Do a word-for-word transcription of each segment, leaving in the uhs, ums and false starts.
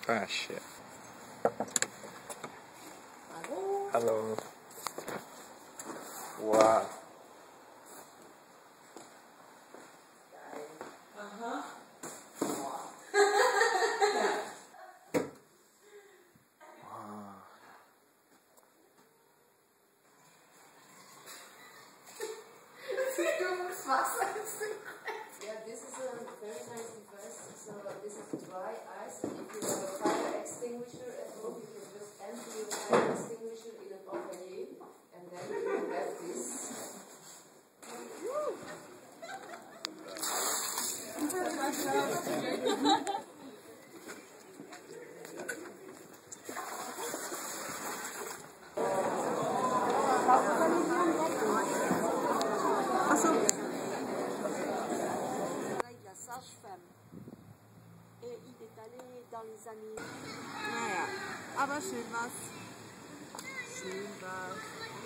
Ah, shit. Hello. Hello. Wow. Uh-huh. Wow. Yeah, this is a very nice device. So this is dry ice. And if you have a fire extinguisher at home, you can just empty your fire extinguisher in an oven, and then you have this. La sage-femme. Et il est allé dans les années. Naja, aber schön was. Schön was.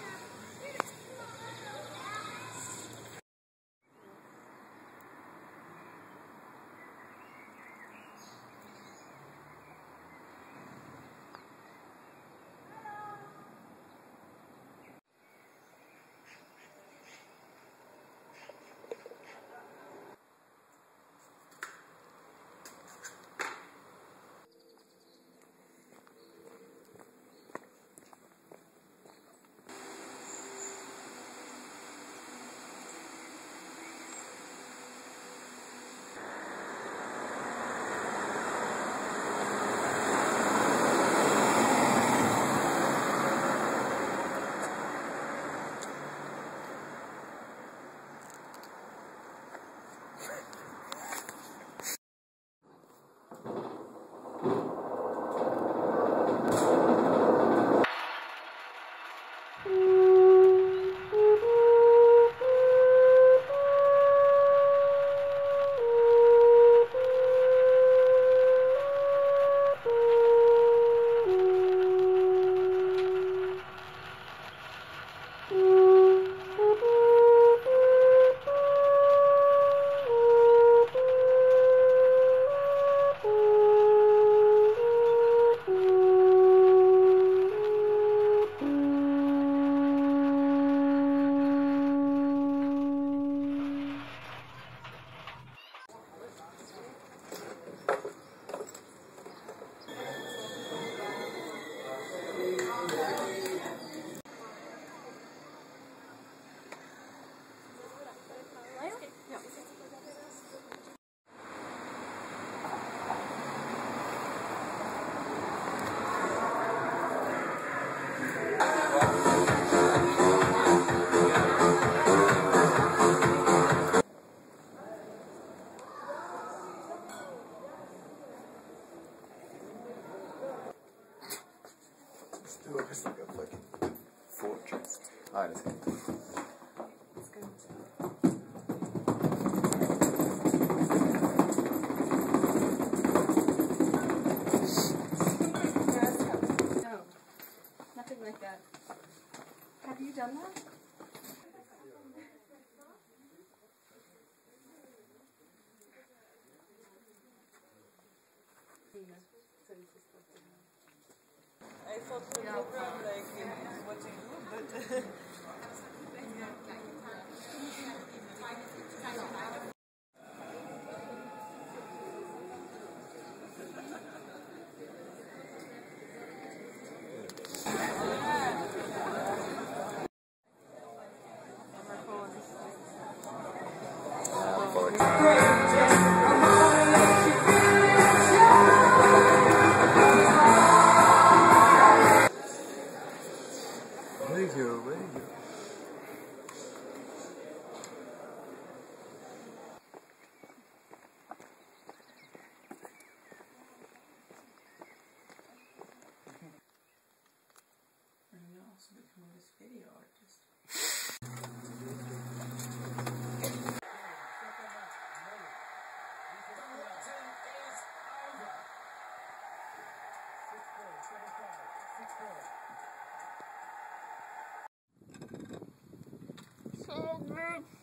Still looks like a fucking fortress. Honestly. No, nothing like that. Have you done that? I thought the program like uh, what you do, but Where you go? Where you go? you also become this video artist. So good.